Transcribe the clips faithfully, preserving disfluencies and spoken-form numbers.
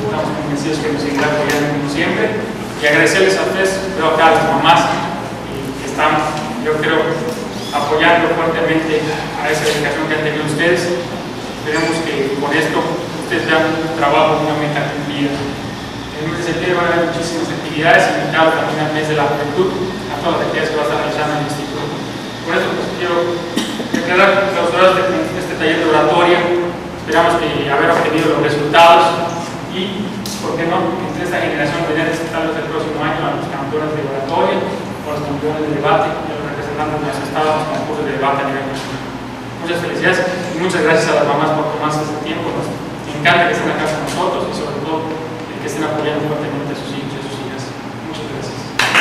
estamos convencidos que nos seguirá apoyando como siempre. Y agradecerles a ustedes, veo acá a las mamás que están, yo creo, apoyando fuertemente a esa dedicación que han tenido ustedes. Esperemos que con esto ustedes vean un trabajo, una meta cumplida. En el mes de septiembre van a haber muchísimas actividades, invitados también al mes de la juventud, a todas las actividades que va a estar realizando el instituto. Por eso pues, quiero declarar clausurados de este taller de oratoria. Esperamos que haber obtenido los resultados y, ¿por qué no?, entre esta generación venir a presentarlos el próximo año a los campeones de oratoria, a los campeones de debate y a los representantes de los estados en los concursos de debate a nivel nacional. Muchas felicidades y muchas gracias a las mamás por tomarse este tiempo. Nos encanta que estén acá con nosotros y sobre todo el que estén apoyando fuertemente a sus hijos y a sus hijas. Muchas gracias.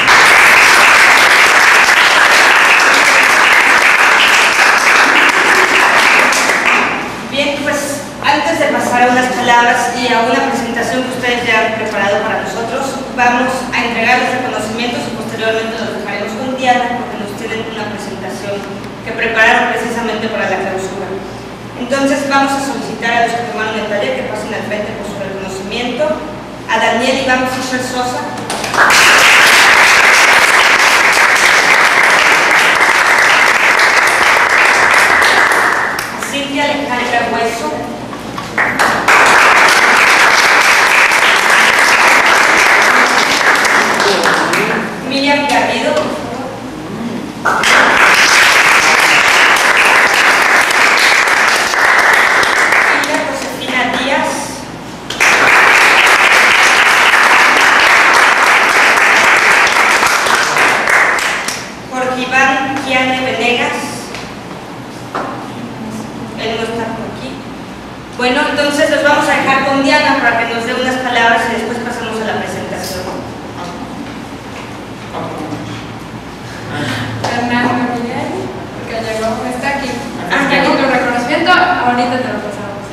Bien, pues antes de pasar a unas palabras y a una presentación que ustedes ya han preparado para nosotros, vamos a entregar los reconocimientos y posteriormente los dejaremos con Diana porque nos tienen una presentación que prepararon precisamente para la clausura. Entonces vamos a solicitar a los que tomaron el taller que pasen al frente por su reconocimiento. A Daniel Iván Fischer Sosa. A Cintia Alejandra Hueso. Miriam Garrido. Bueno, entonces los vamos a dejar con Diana para que nos dé unas palabras y después pasamos a la presentación. Fernando Miguel, porque llegó, está aquí. Está aquí tu reconocimiento, ahorita te lo pasamos.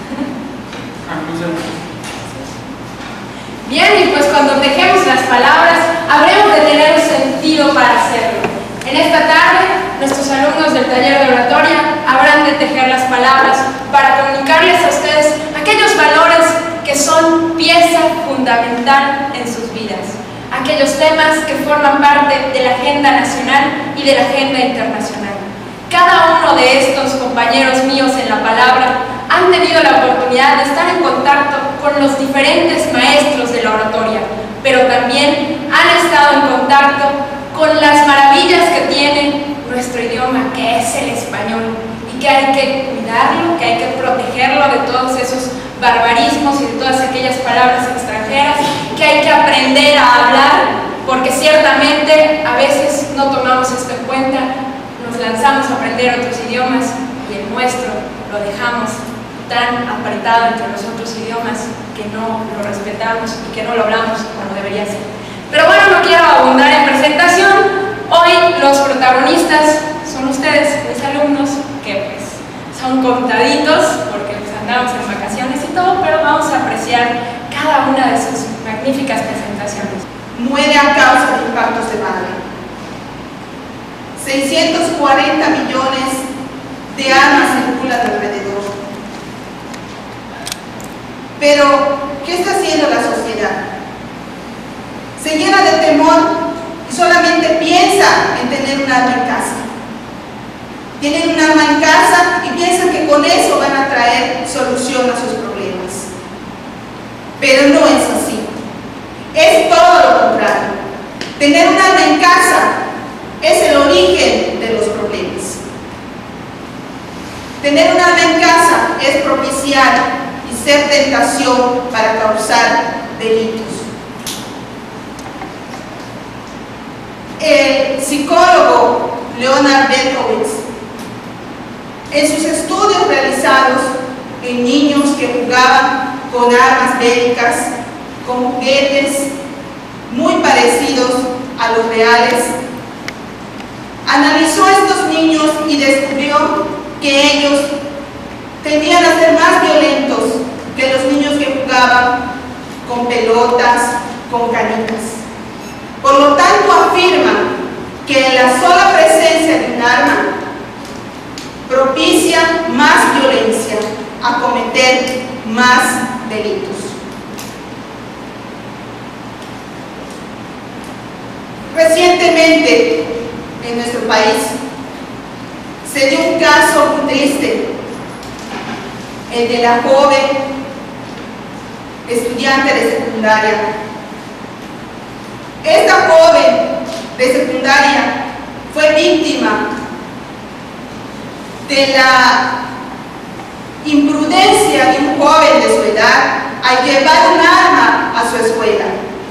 Bien, y pues cuando tejemos las palabras, habremos de tener un sentido para hacerlo. En esta tarde, nuestros alumnos del taller de oratoria habrán de tejer las palabras para comunicarles a ustedes aquellos valores que son pieza fundamental en sus vidas, aquellos temas que forman parte de la agenda nacional y de la agenda internacional. Cada uno de estos compañeros míos en la palabra han tenido la oportunidad de estar en contacto con los diferentes maestros de la oratoria, pero también han estado en contacto con las maravillas que tiene nuestro idioma, que es el español, y que hay que cuidarlo, que hay que protegerlo de todos esos barbarismos y de todas aquellas palabras extranjeras, que hay que aprender a hablar, porque ciertamente a veces no tomamos esto en cuenta, nos lanzamos a aprender otros idiomas y el nuestro lo dejamos tan apretado entre los otros idiomas que no lo respetamos y que no lo hablamos como debería ser. Pero bueno, no quiero abundar en presentación. Hoy los protagonistas son ustedes, mis alumnos, que pues son contaditos porque pues andamos en vacaciones y todo, pero vamos a apreciar cada una de sus magníficas presentaciones. Muere a causa de impactos de bala. seiscientos cuarenta millones de armas circulan alrededor. Pero, ¿qué está haciendo la sociedad? Se llena de temor y solamente piensa en tener un arma en casa. Tienen un arma en casa y piensan que con eso van a traer solución a sus problemas. Pero no es así. Es todo lo contrario. Tener un arma en casa es el origen de los problemas. Tener un arma en casa es propiciar y ser tentación para causar delitos. El psicólogo Leonard Berkowitz, en sus estudios realizados en niños que jugaban con armas bélicas, con juguetes muy parecidos a los reales, analizó a estos niños y descubrió que ellos tendían a ser más violentos que los niños que jugaban con pelotas, con canicas. Por lo tanto, afirma que la sola presencia de un arma propicia más violencia, a cometer más delitos. país se dio un caso muy triste, el de la joven estudiante de secundaria. Esta joven de secundaria fue víctima de la imprudencia de un joven de su edad al llevar un arma a su escuela.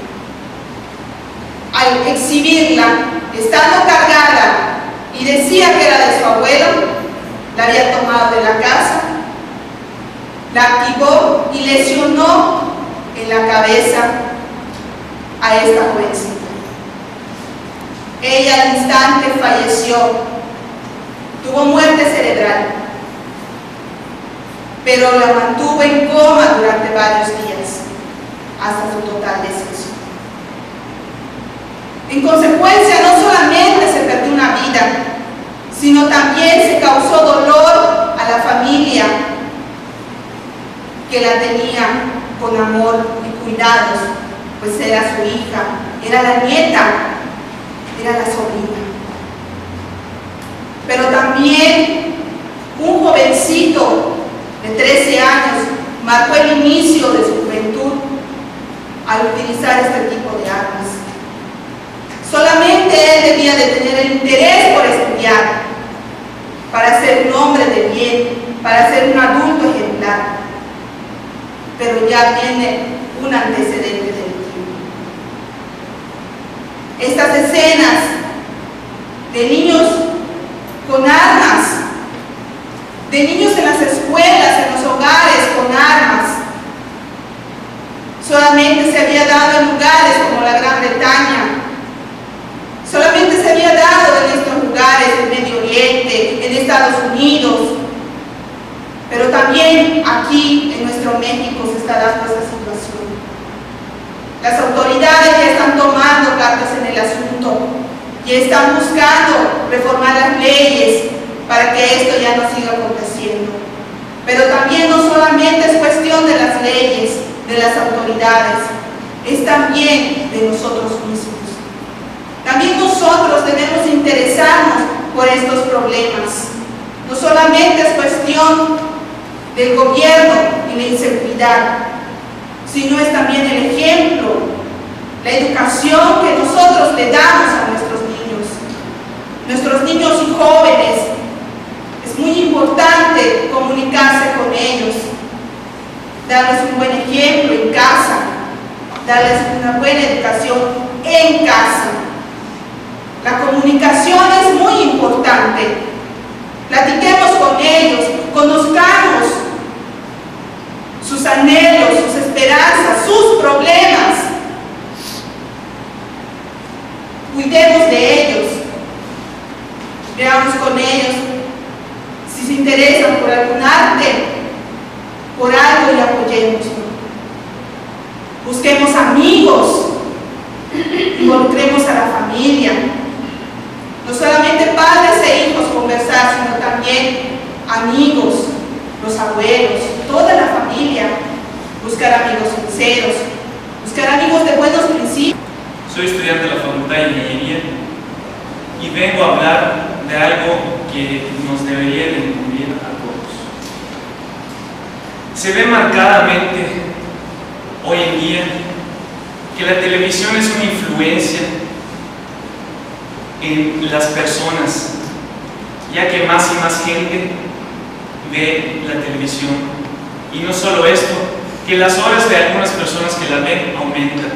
Al exhibirla, estando cargada, y decía que era de su abuelo, la había tomado de la casa, la activó y lesionó en la cabeza a esta jovencita. Ella al instante falleció, tuvo muerte cerebral, pero la mantuvo en coma durante varios días, hasta su total deceso. En consecuencia, no solamente se perdió una vida, sino también se causó dolor a la familia que la tenía con amor y cuidados, pues era su hija, era la nieta, era la sobrina. Pero también un jovencito de trece años marcó el inicio de su juventud al utilizar este tipo de armas. Solamente él debía de tener el interés por estudiar, para ser un hombre de bien, para ser un adulto ejemplar. Pero ya tiene un antecedente delictivo. Estas escenas de niños con armas, de niños en las escuelas, en los hogares con armas, solamente se había dado en lugares como la Gran Bretaña, solamente se había dado en estos lugares, en Medio Oriente, en Estados Unidos, pero también aquí en nuestro México se está dando esta situación. Las autoridades ya están tomando cartas en el asunto y están buscando reformar las leyes para que esto ya no siga aconteciendo. Pero también no solamente es cuestión de las leyes, de las autoridades, es también de nosotros mismos. También nosotros debemos interesarnos por estos problemas. No solamente es cuestión del gobierno y la inseguridad, sino es también el ejemplo, la educación que nosotros le damos a nuestros niños. Nuestros niños y jóvenes, es muy importante comunicarse con ellos, darles un buen ejemplo en casa, darles una buena educación en casa. La comunicación es muy importante. Platiquemos con ellos, conozcamos sus anhelos, sus esperanzas, sus problemas. Cuidemos de ellos. Veamos con ellos si se interesan por algún arte, por algo, y apoyémoslo. Busquemos amigos, involucremos a la familia. No solamente padres e hijos conversar, sino también amigos, los abuelos, toda la familia. Buscar amigos sinceros, buscar amigos de buenos principios. Soy estudiante de la Facultad de Ingeniería y vengo a hablar de algo que nos debería de incluir a todos. Se ve marcadamente hoy en día que la televisión es una influencia en las personas, ya que más y más gente ve la televisión. Y no solo esto, que las horas de algunas personas que la ven aumentan.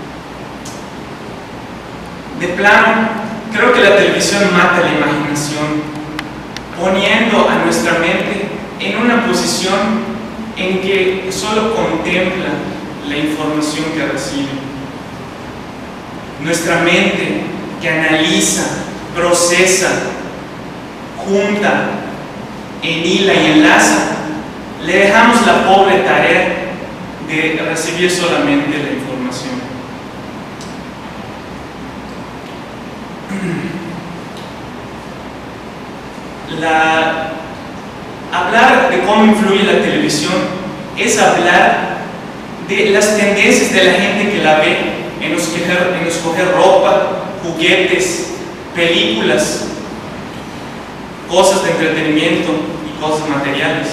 De plano, creo que la televisión mata la imaginación, poniendo a nuestra mente en una posición en que solo contempla la información que recibe. Nuestra mente, que analiza, procesa, junta, enhila y enlaza, le dejamos la pobre tarea de recibir solamente la información. La, hablar de cómo influye la televisión es hablar de las tendencias de la gente que la ve en escoger, en escoger ropa, juguetes, películas, cosas de entretenimiento y cosas materiales.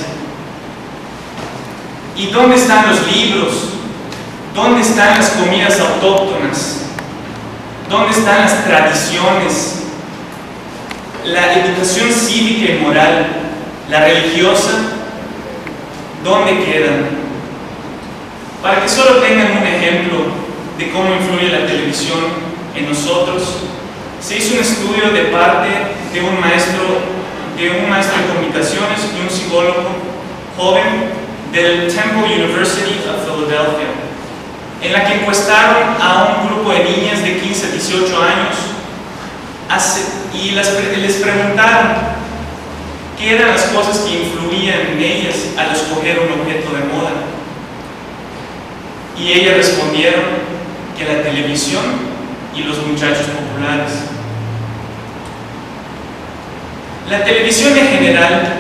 ¿Y dónde están los libros? ¿Dónde están las comidas autóctonas? ¿Dónde están las tradiciones? La educación cívica y moral, la religiosa, ¿dónde quedan? Para que solo tengan un ejemplo de cómo influye la televisión en nosotros, se hizo un estudio de parte de un maestro, de un maestro de comunicaciones y un psicólogo joven del Temple University of Philadelphia, en la que encuestaron a un grupo de niñas de quince a dieciocho años y las, les preguntaron qué eran las cosas que influían en ellas al escoger un objeto de moda. Y ellas respondieron que la televisión y los muchachos populares. La televisión en general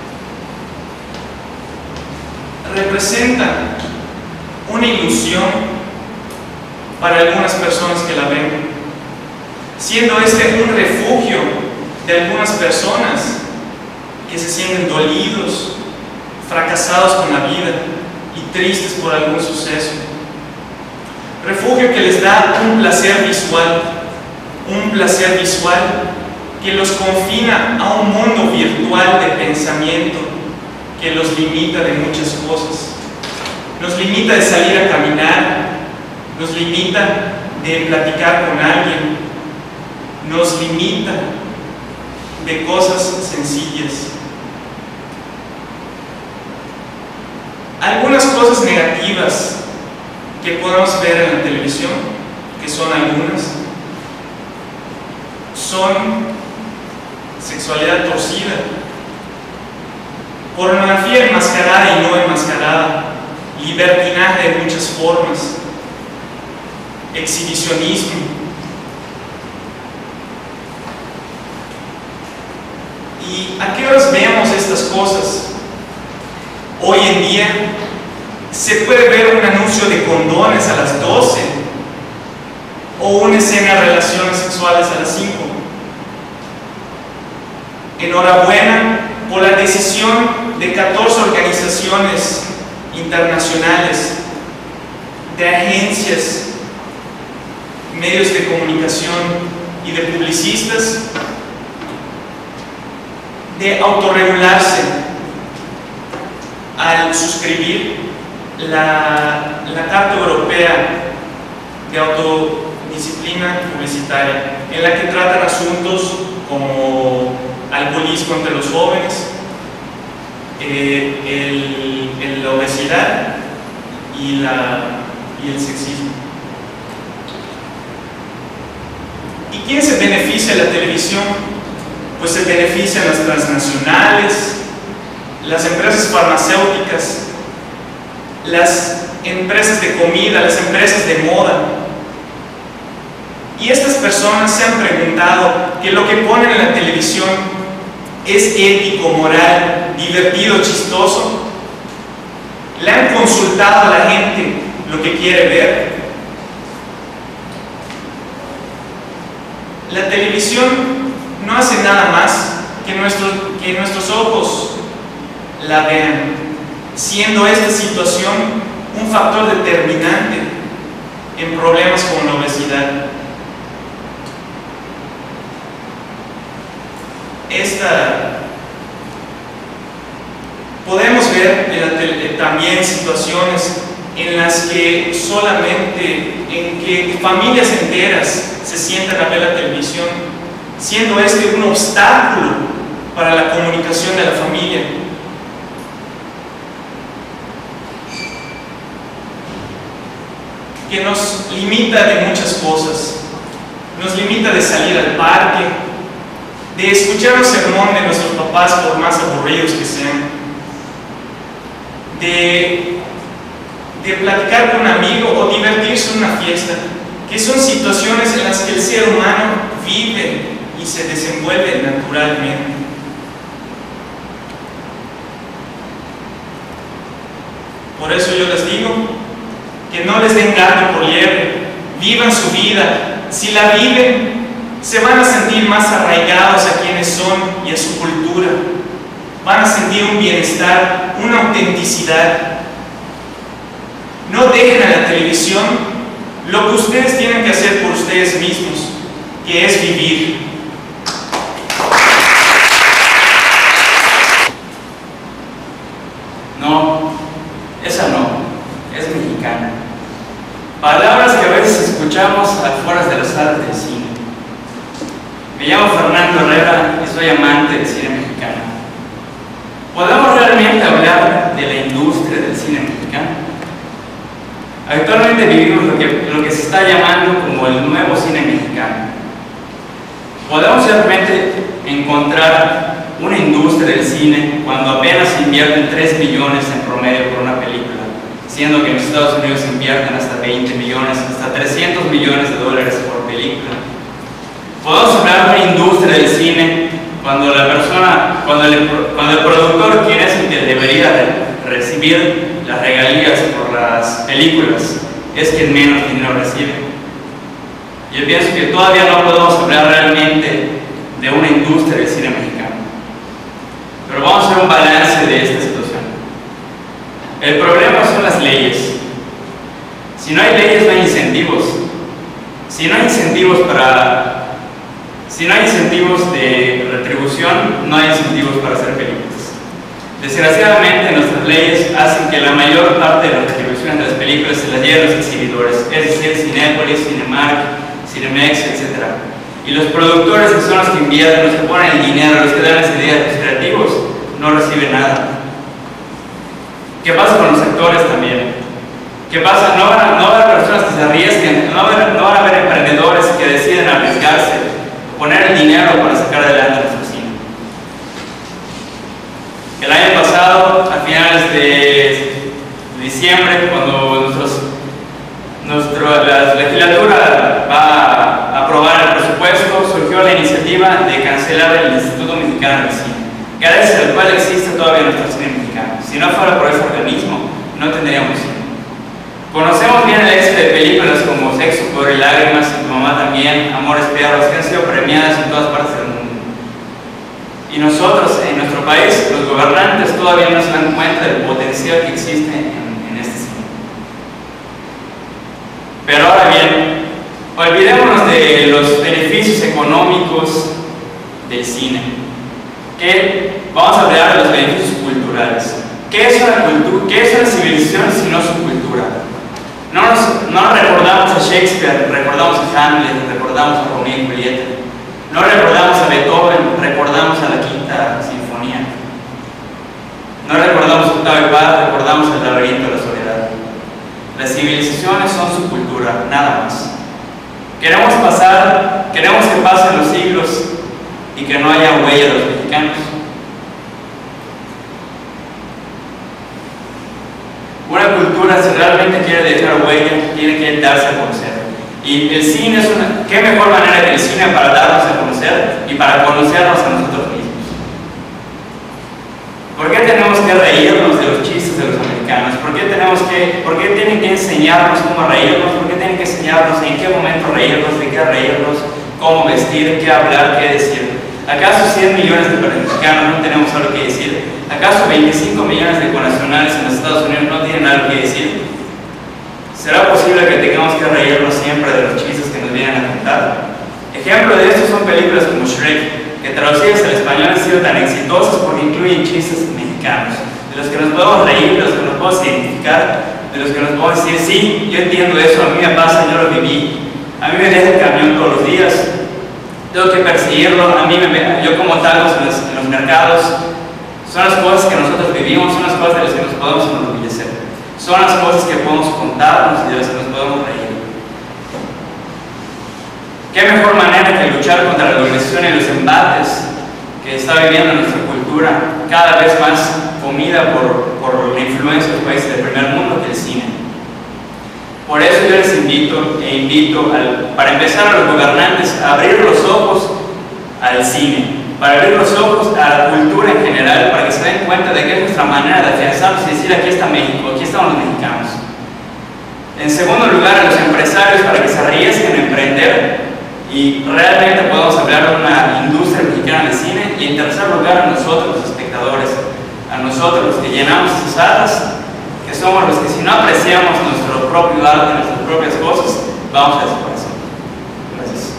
representa una ilusión para algunas personas que la ven, siendo este un refugio de algunas personas que se sienten dolidos, fracasados con la vida y tristes por algún suceso. Refugio que les da un placer visual, un placer visual que los confina a un mundo virtual de pensamiento que los limita de muchas cosas. Nos limita de salir a caminar, nos limita de platicar con alguien, nos limita de cosas sencillas. Algunas cosas negativas que podemos ver en la televisión, que son algunas, son sexualidad torcida, pornografía enmascarada y no enmascarada, libertinaje de muchas formas, exhibicionismo. ¿Y a qué horas vemos estas cosas? Hoy en día se puede ver un anuncio de condones a las doce o una escena de relaciones sexuales a las cinco. Enhorabuena por la decisión de catorce organizaciones internacionales, de agencias, medios de comunicación y de publicistas de autorregularse al suscribir la, la Carta Europea de Autodisciplina Publicitaria, en la que tratan asuntos como alcoholismo entre los jóvenes, eh, el, el, la obesidad y, la, y el sexismo. ¿Y quién se beneficia de la televisión? Pues se benefician las transnacionales, las empresas farmacéuticas, las empresas de comida, las empresas de moda. Y estas personas se han preguntado que lo que ponen en la televisión es ético, moral, divertido, chistoso. ¿Le han consultado a la gente lo que quiere ver? La televisión no hace nada más que, nuestro, que nuestros ojos la vean, siendo esta situación un factor determinante en problemas como la obesidad. Esta, podemos ver en la tele, también situaciones en las que solamente, en que familias enteras se sientan a ver la televisión, siendo este un obstáculo para la comunicación de la familia. Que nos limita de muchas cosas, nos limita de salir al parque, de escuchar un sermón de nuestros papás por más aburridos que sean, de, de platicar con un amigo o divertirse en una fiesta, que son situaciones en las que el ser humano vive y se desenvuelve naturalmente. Por eso yo les digo que no les den gato por liebre, vivan su vida. Si la viven, se van a sentir más arraigados a quienes son y a su cultura. Van a sentir un bienestar, una autenticidad. No dejen a la televisión lo que ustedes tienen que hacer por ustedes mismos, que es vivir. No, esa no, es mexicana. Palabras que a veces escuchamos afuera de las salas del cine. Me llamo Fernando Herrera y soy amante del cine mexicano. ¿Podemos realmente hablar de la industria del cine mexicano? Actualmente vivimos lo que, lo que se está llamando como el nuevo cine mexicano. ¿Podemos realmente encontrar una industria del cine cuando apenas se invierten tres millones en promedio por una película, siendo que en Estados Unidos se invierten hasta veinte millones, hasta trescientos millones de dólares por película? ¿Podemos hablar de una industria del cine cuando la persona, cuando el, cuando el productor, quien es el que debería de recibir las regalías por las películas, es quien menos dinero recibe? Yo pienso que todavía no podemos hablar realmente de una industria del cine mexicano. Pero vamos a hacer un balance de esta situación. El problema son las leyes. Si no hay leyes, no hay incentivos. Si no hay incentivos para Si no hay incentivos de retribución, no hay incentivos para hacer películas. Desgraciadamente, nuestras leyes hacen que la mayor parte de las retribuciones de las películas se las lleven los exhibidores, es decir, Cinépolis, Cinemark, Cinemex, etcétera. Y los productores, que son los que invierten, los que ponen el dinero, los que dan las ideas, los creativos, no reciben nada. ¿Qué pasa con los actores también? ¿Qué pasa? No van a, no van a haber personas que se arriesguen, no van a, no van a haber emprendedores que deciden arriesgarse, poner el dinero para sacar adelante nuestro cine. El año pasado, a finales de diciembre, cuando nuestros, nuestro, la legislatura va a aprobar el presupuesto, surgió la iniciativa de cancelar el Instituto Mexicano del Cine, gracias al cual existe todavía nuestro cine mexicano. Si no fuera por ese organismo, no tendríamos cine. Conocemos bien el éxito de películas como Sexo, Pudor y Lágrimas, y Tu Mamá También, Amores Perros, que han sido premiadas en todas partes del mundo. Y nosotros, en nuestro país, los gobernantes todavía no se dan cuenta del potencial que existe en, en este cine. Pero ahora bien, olvidémonos de los beneficios económicos del cine. Que vamos a hablar de los beneficios culturales. ¿Qué es una cultura? ¿Qué es una civilización si no su cultura? No, nos, no recordamos a Shakespeare, recordamos a Hamlet, recordamos a Romeo y Julieta. No recordamos a Beethoven, recordamos a la Quinta Sinfonía. No recordamos a Octavio Paz, recordamos el Laberinto de la Soledad. Las civilizaciones son su cultura, nada más. Queremos pasar, queremos que pasen los siglos y que no haya huella de los mexicanos. Una cultura, si realmente quiere dejar huella, tiene que darse a conocer. Y el cine es una... ¿Qué mejor manera que el cine para darnos a conocer y para conocernos a nosotros mismos? ¿Por qué tenemos que reírnos de los chistes de los americanos? ¿Por qué, tenemos que, ¿Por qué tienen que enseñarnos cómo reírnos? ¿Por qué tienen que enseñarnos en qué momento reírnos, de qué reírnos, cómo vestir, qué hablar, qué decir? ¿Acaso cien millones de mexicanos no tenemos algo que decir? ¿Acaso veinticinco millones de connacionales en los Estados Unidos no tienen algo que decir? ¿Será posible que tengamos que reírnos siempre de los chistes que nos vienen a contar? Ejemplo de esto son películas como Shrek, que traducidas al español han sido tan exitosas porque incluyen chistes mexicanos, de los que nos podemos reír, de los que nos podemos identificar, de los que nos podemos decir, sí, yo entiendo eso, a mí me pasa, yo lo viví, a mí me deja el camión todos los días, tengo que perseguirlo, a mí me, yo como tacos en los, en los mercados. Son las cosas que nosotros vivimos, son las cosas de las que nos podemos enorgullecer, son las cosas que podemos contarnos y de las que nos podemos reír. ¿Qué mejor manera que luchar contra la globalización y los embates que está viviendo nuestra cultura, cada vez más comida por, por la influencia de los países del primer mundo, que el cine? Por eso yo les invito e invito al, para empezar a los gobernantes a abrir los ojos al cine, para abrir los ojos a la cultura en general, para que se den cuenta de que es nuestra manera de afianzarnos y decir, aquí está México, aquí estamos los mexicanos. En segundo lugar, a los empresarios, para que se arriesguen a emprender y realmente podemos hablar de una industria mexicana de cine. Y en tercer lugar, a nosotros los espectadores, a nosotros los que llenamos esas salas, que somos los que si no apreciamos nuestro propio arte, nuestras propias cosas, vamos a desaparecer. Gracias.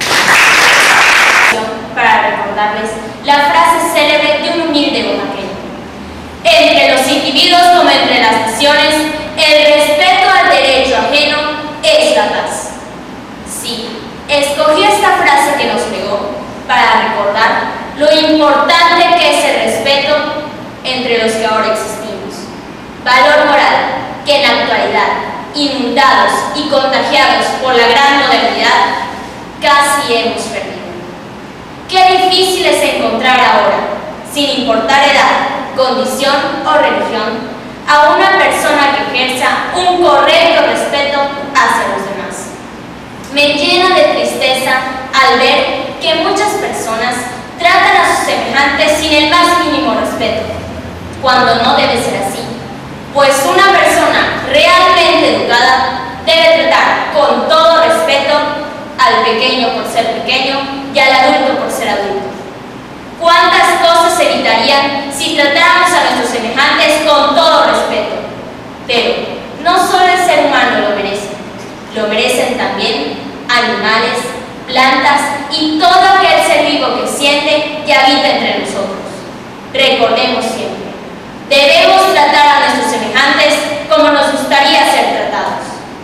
Para recordarles la frase célebre de un humilde oaxaqueño: entre los individuos como entre las naciones, el respeto al derecho ajeno es la paz. Sí, escogí esta frase que nos pegó para recordar lo importante que es el respeto entre los que ahora existimos. Valor moral que en la actualidad, inundados y contagiados por la gran modernidad, casi hemos perdido. Qué difícil es encontrar ahora, sin importar edad, condición o religión, a una persona que ejerza un correcto respeto hacia los demás. Me llena de tristeza al ver que muchas personas tratan a sus semejantes sin el más mínimo respeto, cuando no debe ser así, pues una persona realmente educada debe tratar con todo respeto al pequeño por ser pequeño y al adulto por ser adulto. ¿Cuántas cosas se evitarían si tratáramos a nuestros semejantes con todo respeto? Pero no solo el ser humano lo merece, lo merecen también animales, plantas y todo aquel ser vivo que siente y habita entre nosotros. Recordemos siempre, debemos tratar a nuestros semejantes como nos gustaría ser tratados.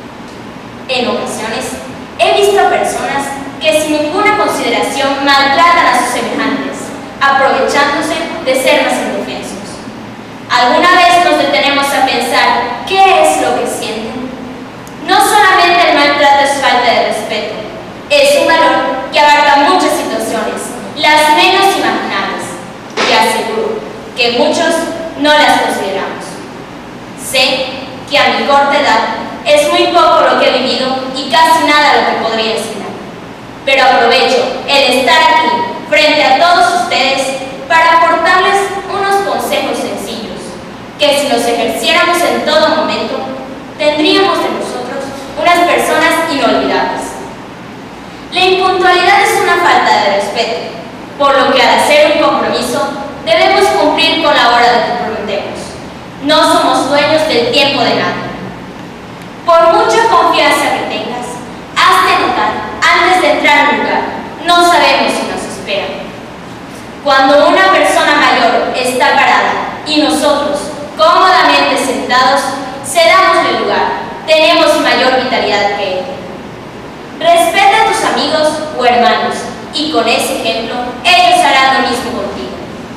En ocasiones, he visto a personas que sin ninguna consideración maltratan a sus semejantes, aprovechándose de ser más indefensos. ¿Alguna vez nos detenemos a pensar qué es lo que sienten? No solamente el maltrato es falta de respeto, es un valor que abarca muchas situaciones, las menos imaginables, y aseguro que muchos no las consideramos. Sé que a mi corta edad es muy poco lo que he vivido y casi nada lo que podría enseñar, pero aprovecho el estar aquí frente a todos ustedes para aportarles unos consejos sencillos que, si los ejerciéramos en todo momento, tendríamos de nosotros unas personas inolvidables. La impuntualidad es una falta de respeto, por lo que al hacer un compromiso debemos cumplir con la hora de que prometemos. No somos dueños del tiempo de nadie. Por mucha confianza que tengas, hazte notar antes de entrar a un lugar. No sabemos si nos esperan. Cuando una persona mayor está parada y nosotros, cómodamente sentados, cedamos el lugar, tenemos mayor vitalidad que él. Respeta a tus amigos o hermanos y con ese ejemplo, ellos harán lo mismo contigo.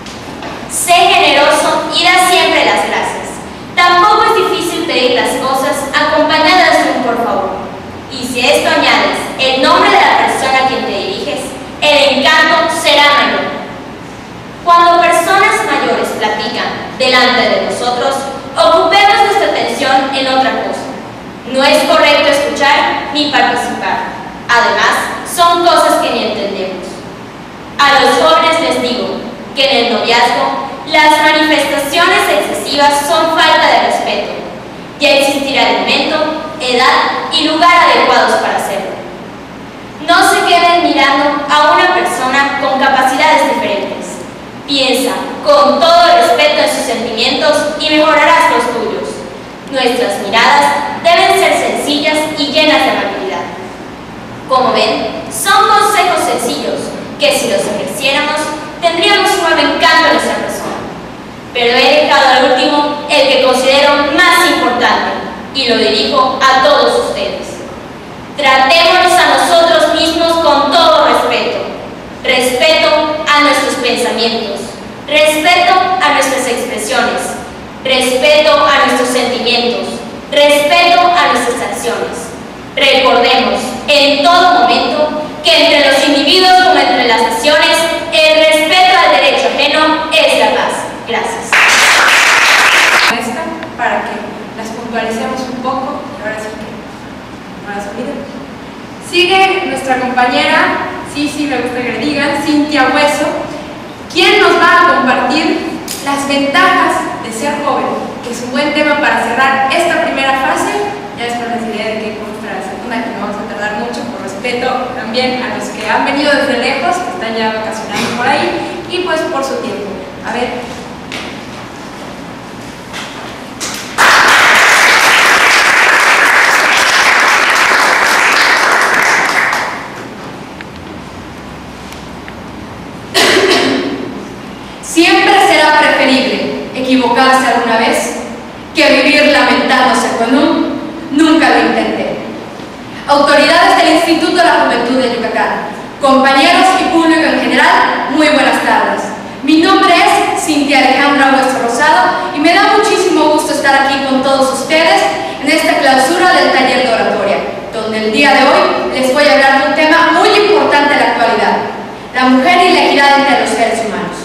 Sé generoso y da siempre las gracias. Tampoco es difícil pedir las cosas acompañadas de un por favor. Y si a esto añades el nombre de la persona a quien te diriges, el encanto será mayor. Cuando personas mayores platican delante de nosotros, ocupemos nuestra atención en otra cosa. No es correcto escuchar ni participar. Además, son cosas que ni entendemos. A los jóvenes les digo que en el noviazgo las manifestaciones excesivas son falta de respeto. Ya existirá el momento, edad y lugar adecuados para hacerlo. No se queden mirando a una persona con capacidades diferentes. Piensa con todo respeto en sus sentimientos y mejorarás los tuyos. Nuestras miradas deben ser sencillas y llenas de amabilidad. Como ven, son consejos sencillos que, si los ejerciéramos, tendríamos un nuevo encanto en nuestra persona. Pero he dejado al último el que considero más importante y lo dirijo a todos ustedes. Tratémonos a nosotros mismos con todo respeto. Respeto a nuestros pensamientos, respeto a nuestras expresiones, respeto a nuestros sentimientos, respeto a nuestras acciones. Recordemos en todo momento que entre los individuos como entre las naciones, el respeto al derecho ajeno es la paz. Gracias. Esta, para que las puntualicemos un poco, y ahora sí que no las olviden. Sigue nuestra compañera, sí, sí, me gusta que le digan, Cintia Hueso, quien nos va a compartir las ventajas de ser joven, que es un buen tema para cerrar esta primera fase. Ya después les diré de qué consta la segunda, que no vamos a tardar mucho por respeto respeto también a los que han venido desde lejos, que están ya vacacionando por ahí, y pues por su tiempo. A ver. Siempre será preferible equivocarse alguna vez que vivir lamentándose con un nunca lo intenté. Autoridades del Instituto de la Juventud de Yucatán, compañeros y público en general, muy buenas tardes. Mi nombre es Cintia Alejandra Hueso Rosado y me da muchísimo gusto estar aquí con todos ustedes en esta clausura del taller de oratoria, donde el día de hoy les voy a hablar de un tema muy importante en la actualidad: la mujer y la equidad entre los seres humanos.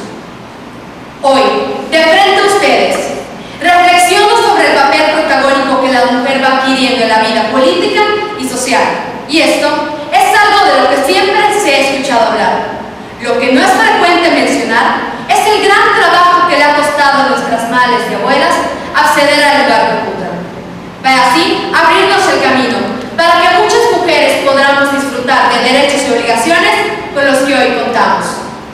Hoy, de frente a ustedes, reflexiono sobre el papel protagónico que la mujer va adquiriendo en la vida política y social. Y esto es algo de lo que siempre se ha escuchado hablar. Lo que no es frecuente mencionar es el gran trabajo que le ha costado a nuestras madres y abuelas acceder al lugar que ocupan, para así abrirnos el camino, para que muchas mujeres podamos disfrutar de derechos y obligaciones con los que hoy contamos.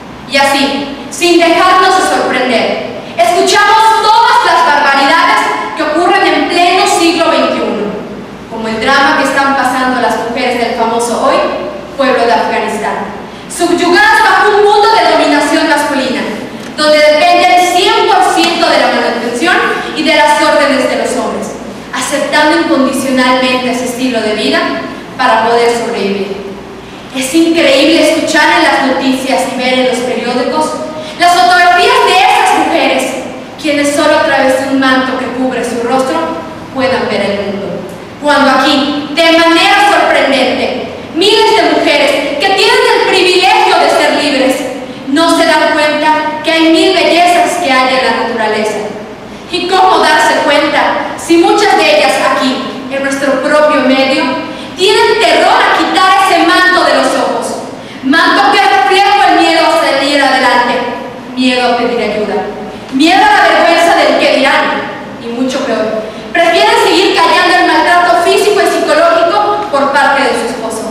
Y así, sin dejarnos de sorprender, escuchamos todas las barbaridades que ocurren en pleno siglo veintiuno, como el drama que están pasando las mujeres del famoso hoy pueblo de Afganistán, subyugadas bajo un mundo de dominación masculina, donde depende el cien por ciento de la manutención y de las órdenes de los hombres, aceptando incondicionalmente ese estilo de vida para poder sobrevivir. Es increíble escuchar en las noticias y ver en los periódicos las fotografías de esas mujeres, quienes solo a través de un manto que cubre su rostro puedan ver el mundo. Cuando aquí, de manera sorprendente, miles de mujeres que tienen el privilegio de ser libres no se dan cuenta que hay mil bellezas que hay en la naturaleza. ¿Y cómo darse cuenta si muchas de ellas aquí, en nuestro propio medio, tienen terror a quitar ese manto de los ojos? Manto que refleja el miedo a salir adelante, miedo a pedir ayuda, miedo a la vergüenza del que dirán, y mucho peor, prefieren seguir callando el maltrato físico y psicológico por parte de su esposo,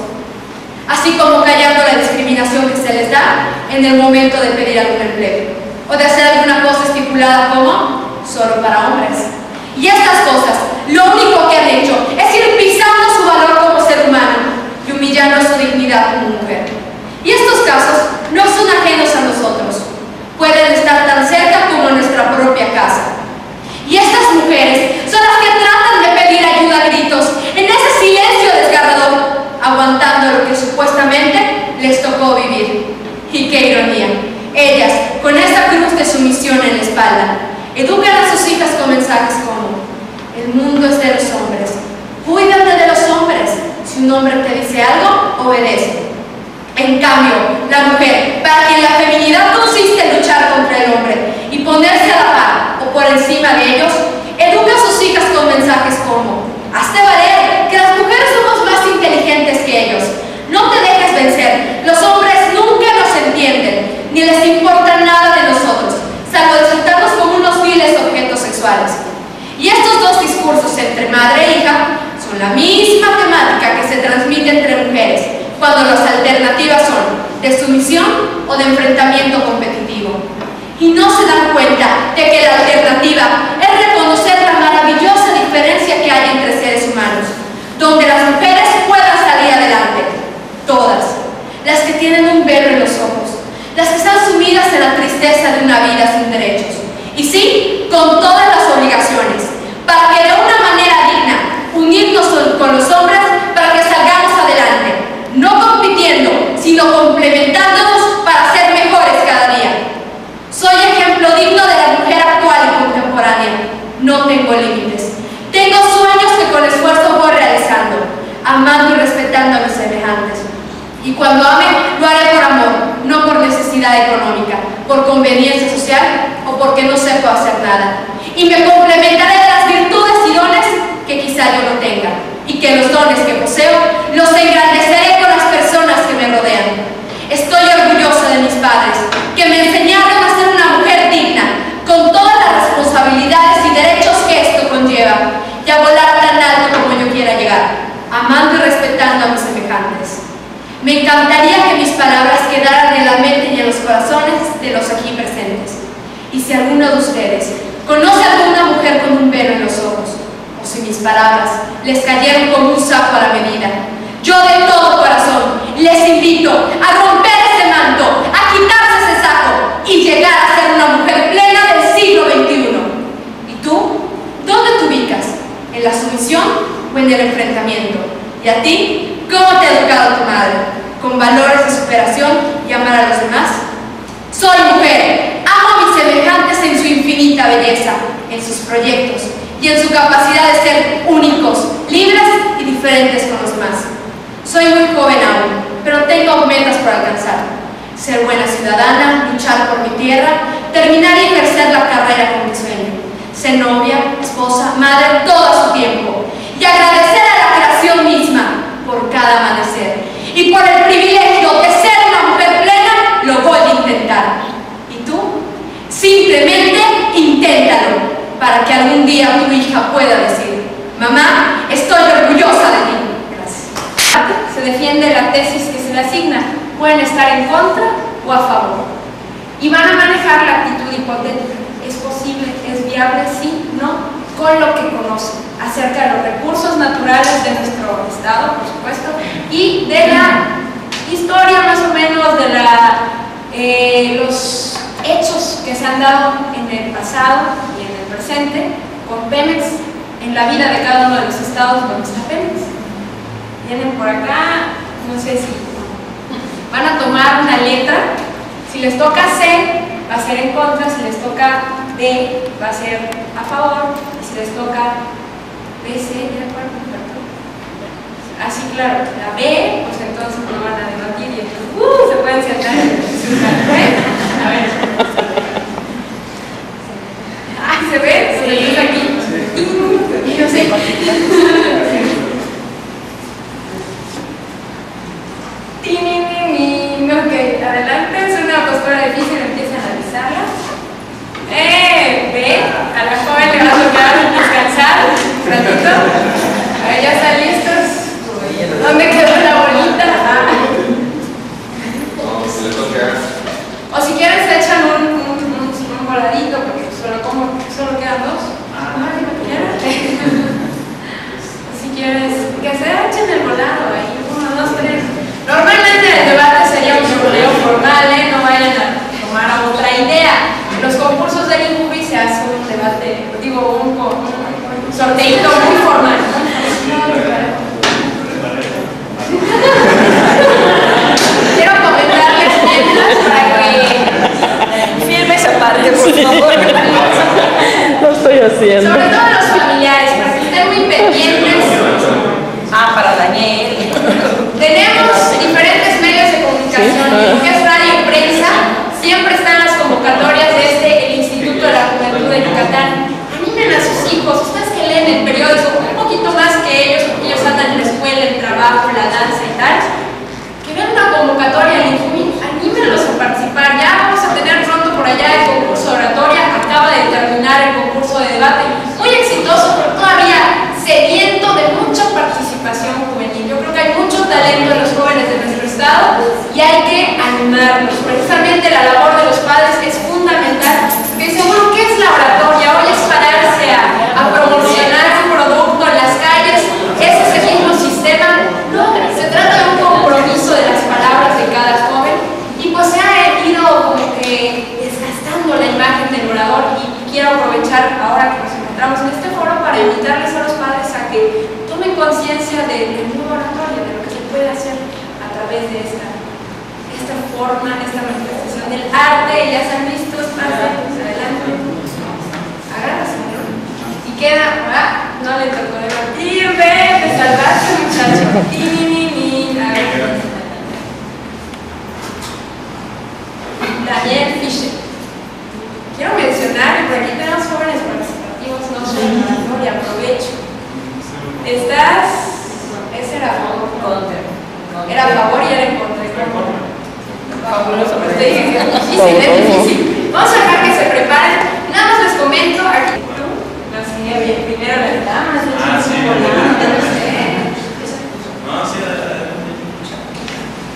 así como callando la discriminación que se les da en el momento de pedir algún empleo, o de hacer alguna cosa estipulada como solo para hombres. Y estas cosas, lo único que han hecho es ir pisando su valor como ser humano y humillando su dignidad como mujer. Y estos casos no son ajenos a nosotros, pueden estar tan cerca como nuestra propia casa. Y estas mujeres son las que tratan de pedir ayuda a gritos, en ese silencio desgarrador, aguantando lo que supuestamente les tocó vivir. Y qué ironía, ellas, con esa cruz de sumisión en la espalda, educan a sus hijas con mensajes como: el mundo es de los hombres, cuídate de los hombres, si un hombre te dice algo, obedece. En cambio, la mujer, para quien la feminidad consiste en luchar contra el hombre y ponerse a la par o por encima de ellos, educa a sus hijas con mensajes como: hazte valer, que las mujeres somos más inteligentes que ellos, no te dejes vencer, los hombres nunca nos entienden, ni les importa nada de nosotros, salvo disfrutarnos como unos viles objetos sexuales. Y estos dos discursos entre madre e hija son la misma temática que se transmite entre mujeres, cuando las alternativas son de sumisión o de enfrentamiento competitivo. Y no se dan cuenta de que la alternativa es reconocer la maravillosa diferencia que hay entre seres humanos, donde las mujeres puedan salir adelante, todas, las que tienen un velo en los ojos, las que están sumidas en la tristeza de una vida sin derechos, y sí, con todas las obligaciones, para que de una manera digna unirnos con los hombres para que salgamos adelante, no compitiendo, sino complementándonos para ser mejores cada día. Soy ejemplo digno de la mujer actual y contemporánea. No tengo límites. Tengo sueños que con esfuerzo voy realizando, amando y respetando a mis semejantes. Y cuando ame, lo haré por amor, no por necesidad económica, por conveniencia social o porque no sepa hacer nada. Y me complementaré de las virtudes y dones que quizá yo no tenga, y que los dones que poseo los engrandeceré con las personas que me rodean. Estoy orgullosa de mis padres, que me enseñaron a ser una mujer digna, con todas las responsabilidades y derechos que esto conlleva, y a volar tan alto como yo quiera llegar, amando y respetando a mis semejantes. Me encantaría que mis palabras quedaran en la mente y en los corazones de los aquí presentes. Y si alguno de ustedes conoce a alguna mujer con un velo en los ojos, o si mis palabras les cayeron como un saco a la medida, yo de todo corazón les invito a romper ese manto, a quitarse ese saco y llegar a ser una mujer plena del siglo veintiuno. ¿Y tú? ¿Dónde te ubicas? ¿En la sumisión o en el enfrentamiento? ¿Y a ti? ¿Cómo te ha educado tu madre? ¿Con valores de superación y amar a los demás? Soy mujer, amo a mis semejantes en su infinita belleza, en sus proyectos y en su capacidad de ser únicos, libres y diferentes con los demás. Soy muy joven aún, pero tengo metas por alcanzar. Ser buena ciudadana, luchar por mi tierra, terminar y ejercer la carrera con mi sueño. Ser novia, esposa, madre todo su tiempo. Y agradecer a la creación misma por cada amanecer. Y por el privilegio de ser una mujer plena, lo voy a intentar. ¿Y tú? Simplemente inténtalo, para que algún día tu hija pueda decir: mamá, estoy orgullosa de ti. Se defiende la tesis que se le asigna. Pueden estar en contra o a favor. Y van a manejar la actitud hipotética. ¿Es posible? ¿Es viable? Sí, no. Con lo que conocen acerca de los recursos naturales de nuestro estado, por supuesto, y de la historia más o menos de la, eh, los hechos que se han dado en el pasado y en el presente con Pemex en la vida de cada uno de los estados donde está Pemex. Vienen por acá, no sé si van a tomar una letra. Si les toca C, va a ser en contra. Si les toca D, va a ser a favor. Y si les toca B, C, ¿de acuerdo? Así, claro, la B, pues entonces no van a debatir y entonces, uh, se pueden sentar en su café. A ver. Ay, ¿se ve? ¿Se ve aquí? Sí. Yo sé. Ok, adelante, es una postura difícil, empieza a analizarla. Eh, ve, a la joven le va a tocar descansar un ratito. A ver, ya están listos. ¿Dónde quedó la bolita? Ah. O si quieren se echan un, un, un, un voladito, porque solo, como, solo quedan dos. O si quieres, que se echen el volado ahí, uno, dos, tres. Normalmente el debate sería un boleo formal, ¿eh? No vayan a tomar a otra idea. En los concursos del INCUBI se hace un debate, digo, un, un sorteito muy formal. Quiero comentarles mientras para que firme esa parte, por favor. Lo estoy haciendo. Sobre todo los familiares, para que estén muy pendientes. Ah, para Daniel. Tenemos diferentes medios de comunicación, ¿Sí? lo que es radio y prensa, siempre están las convocatorias desde el Instituto de la Juventud de Yucatán. Animen a sus hijos, ustedes que leen el periódico, un poquito más que ellos, porque ellos andan en la escuela, el trabajo, la danza y tal, que vean una convocatoria al INCUBI, anímenlos a participar. Ya vamos a tener pronto por allá el concurso de oratoria, acaba de terminar el concurso de debate, muy exitoso, pero todavía sediento de mucha participación juvenil. Yo creo que hay mucho talento en los jóvenes de nuestro estado y hay que animarlos. Precisamente la labor de los padres es fundamental, porque seguro que es la oratoria, hoy es pararse a, a promocionar un producto en las calles, ese es el mismo sistema. No, se trata de un compromiso de las palabras de cada joven y pues se ha ido como que desgastando la imagen del orador y quiero aprovechar ahora que nos encontramos en este foro para invitarles a los padres a que tomen conciencia del nuevo oratorio, de lo que se puede hacer a través de esta, esta forma, esta manifestación del arte. Ya están listos, pasen, adelante. Agárrase, ¿no? Y queda, ah, no le tocó debatir, ve, te salvaste, muchacho. Ni, ni, ni, ni. A ver. Daniel Fischer. Quiero mencionar que por aquí tenemos jóvenes participativos, no sé, no le aprovecho. ¿Estás? Ese era a favor. Era a favor y era en contra. Fabuloso, pero te dije que es difícil, es difícil. Vamos a dejar que se preparen. Nada más les comento aquí. No sé, bien, primero las damas. Ah, sí. No sé. No, sí,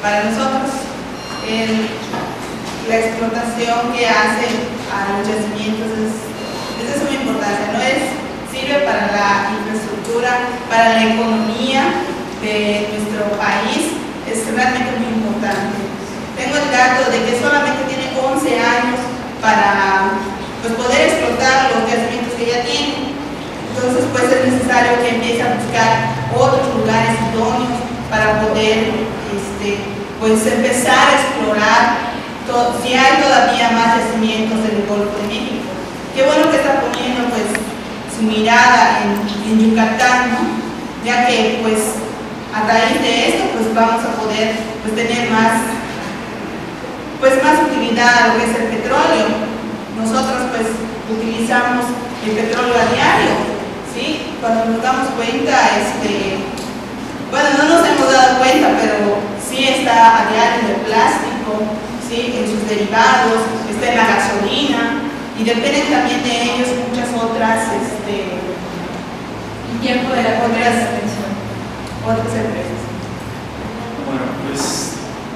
para nosotros el, la explotación que hacen a los yacimientos es, es de suma importancia, ¿no? Es, sirve para la infraestructura, para la economía de nuestro país, es realmente muy importante. Tengo el dato de que solamente tiene once años para pues, poder explotar los yacimientos que ya tiene. Entonces pues es necesario que empiece a buscar otros lugares idóneos para poder este, pues, empezar a explorar todo, si hay todavía más yacimientos del Golfo de México. Qué bueno que está poniendo pues su mirada en, en Yucatán, ¿no? Ya que pues a raíz de esto pues vamos a poder pues, tener más pues más utilidad a lo que es el petróleo. Nosotros pues utilizamos el petróleo a diario, ¿sí? Cuando nos damos cuenta, este, bueno, no nos hemos dado cuenta, pero sí está a diario en el plástico, ¿sí? En sus derivados, está en la gasolina, y dependen también de ellos muchas otras, este, el tiempo de la otras, otras empresas. Bueno, pues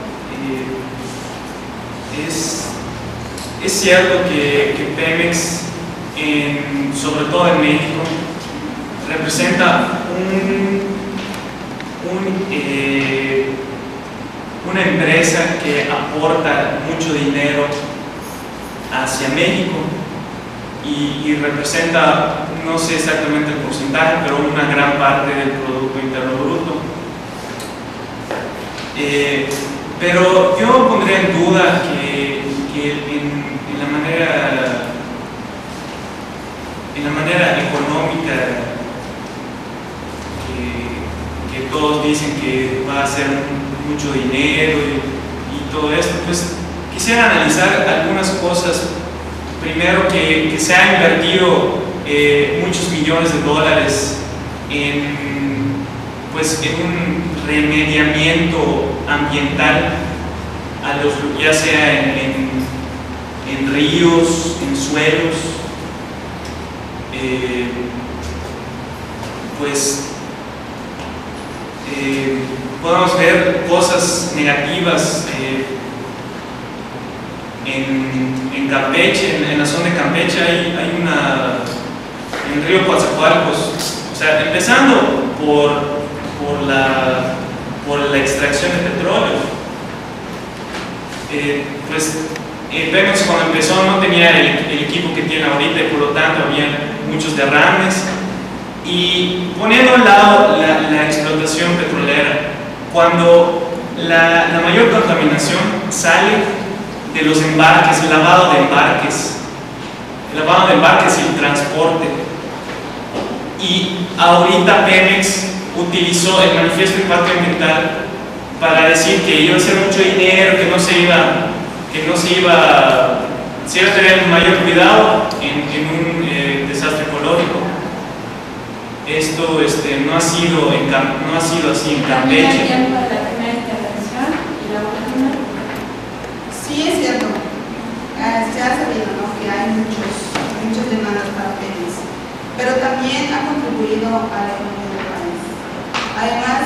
eh, es, es cierto que, que Pemex, en, sobre todo en México, representa un, un, eh, una empresa que aporta mucho dinero hacia México y, y representa, no sé exactamente el porcentaje, pero una gran parte del Producto Interno Bruto. Eh, pero yo pondría en duda que, que en, en la manera en la manera económica que, que todos dicen que va a ser mucho dinero y, y todo esto, pues quisiera analizar algunas cosas. Primero, que, que se ha invertido eh, muchos millones de dólares en, pues, en un remediamiento ambiental, a los, ya sea en, en, en ríos, en suelos. Eh, pues eh, podemos ver cosas negativas eh, en, en Campeche, en, en la zona de Campeche hay, hay una, en el río Coatzacoalcos, o sea, empezando por, por, la, por la extracción de petróleo. Eh, pues eh, Pemex cuando empezó no tenía el, el equipo que tiene ahorita y por lo tanto había muchos derrames, y poniendo a un lado la, la explotación petrolera, cuando la, la mayor contaminación sale de los embarques, el lavado de embarques, el lavado de embarques y el transporte. Y ahorita Pemex utilizó el manifiesto de impacto ambiental para decir que iba a hacer mucho dinero, que no se iba, que no se iba, se iba a tener mayor cuidado en, en un eh, desastre ecológico. Esto este, no, ha sido en, no ha sido así en Campeche. ¿El tiempo de la primera intervención y la última? Sí, es cierto. Ah, se ha sabido, ¿no?, que hay muchos, muchas demandas para Pemex, pero también ha contribuido a la economía del país. Además,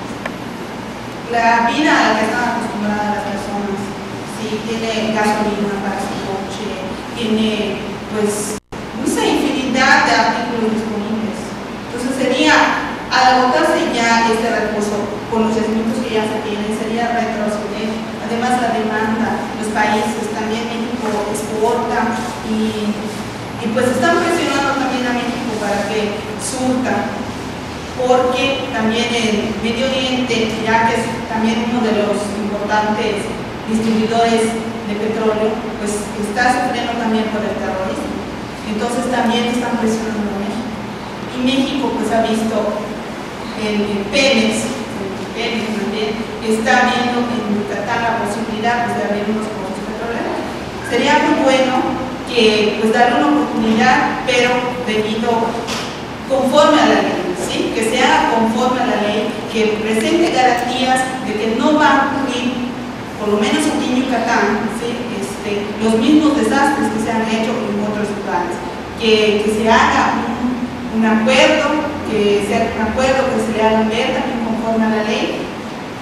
la vida a la que están acostumbradas las personas, ¿sí? Tiene gasolina para su coche, tiene, pues, no sé, infinidad de artículos disponibles. Entonces sería, al agotarse ya este recurso con los yacimientos que ya se tienen, sería retroceder. Además, la demanda, los países, también México exporta y, y pues están presionando también a México para que surta, porque también el Medio Oriente, ya que es también uno de los importantes distribuidores de petróleo, pues está sufriendo también por el terrorismo. Entonces también están presionando a México. Y México pues ha visto en, en Pemex, en Pemex también, está viendo en Yucatán la posibilidad pues, de abrir unos pozos petroleros. Sería muy bueno que pues darle una oportunidad, pero debido conforme a la ley, ¿sí? Que se haga conforme a la ley, que presente garantías de que no va a ocurrir, por lo menos aquí en Yucatán, ¿sí? este, los mismos desastres que se han hecho en otros lugares, que, que se haga un un acuerdo, que sea un acuerdo que se le haga ver también conforme a la ley,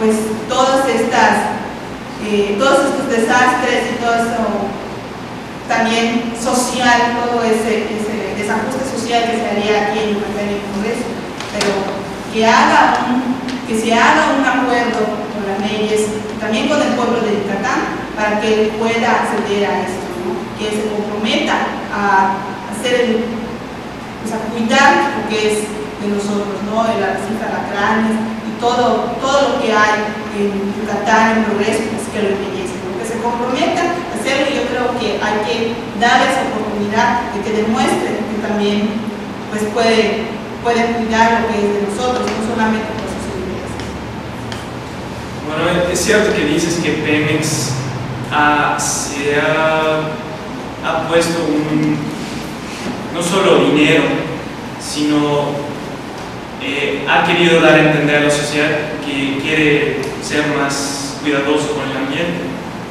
pues todas estas, eh, todos estos desastres y todo eso también social, todo ese, ese desajuste social que se haría aquí en Yucatán y en el Congreso, pero que, haga un, que se haga un acuerdo con las leyes, también con el pueblo de Yucatán, para que él pueda acceder a esto, ¿no? Que se comprometa a hacer el, pues a cuidar lo que es de nosotros, ¿no? El arrecife alacranes y todo, todo lo que hay en Yucatán, en Progreso, pues que lo embellece, ¿no? Que se comprometa a hacerlo, y yo creo que hay que darle esa oportunidad de que demuestre que también pues puede, puede cuidar lo que es de nosotros, no solamente por sus intereses. Bueno, es cierto que dices que Pemex ha, se ha, ha puesto un, no solo dinero, sino eh, ha querido dar a entender a la sociedad que quiere ser más cuidadoso con el ambiente.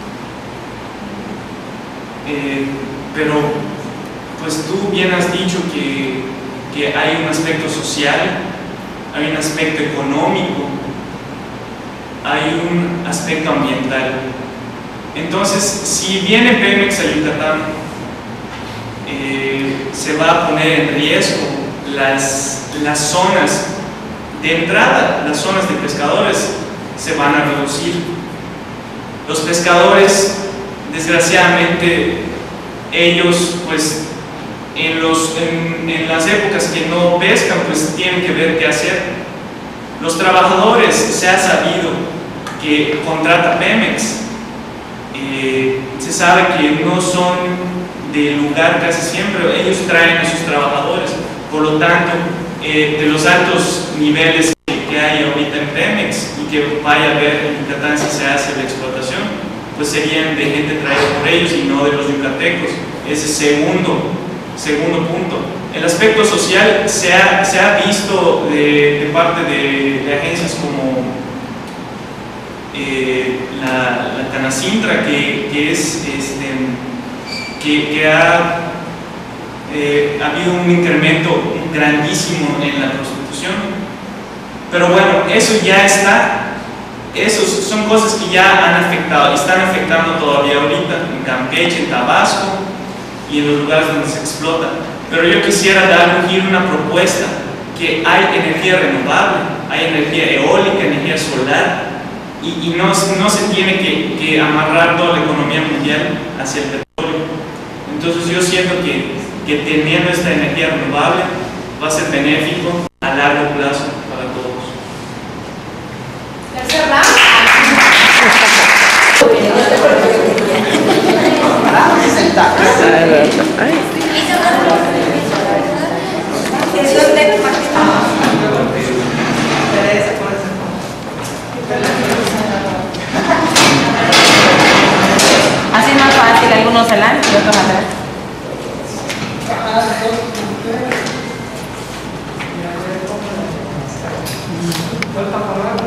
Eh, pero, pues tú bien has dicho que, que hay un aspecto social, hay un aspecto económico, hay un aspecto ambiental. Entonces, si viene Pemex a Yucatán, eh, se va a poner en riesgo las, las zonas de entrada, las zonas de pescadores se van a reducir. Los pescadores, desgraciadamente, ellos pues en, los, en, en las épocas que no pescan, pues tienen que ver qué hacer. Los trabajadores, se ha sabido que contrata Pemex, eh, se sabe que no son de lugar casi siempre, ellos traen a sus trabajadores, por lo tanto, eh, de los altos niveles que, que hay ahorita en Pemex y que vaya a ver en Yucatán si se hace la explotación, pues serían de gente traída por ellos y no de los yucatecos. Ese segundo, segundo punto. El aspecto social se ha, se ha visto de, de parte de, de agencias como eh, la, la Canacintra, que, que es este, que, que ha, eh, ha habido un incremento grandísimo en la prostitución. Pero bueno, eso ya está. Esos son cosas que ya han afectado, están afectando todavía ahorita en Campeche, en Tabasco y en los lugares donde se explota. Pero yo quisiera dar un giro, una propuesta, que hay energía renovable, hay energía eólica, energía solar, y, y no, no se tiene que, que amarrar toda la economía mundial hacia el petróleo. Entonces yo siento que, que teniendo esta energía renovable va a ser benéfico a largo plazo para todos. Tercer round. Así es más fácil, algunos se lan y otros atrás. Falta